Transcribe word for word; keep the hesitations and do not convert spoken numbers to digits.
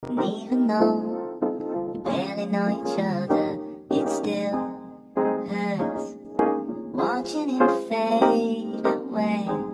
And even though you barely know each other, it still hurts watching him fade away.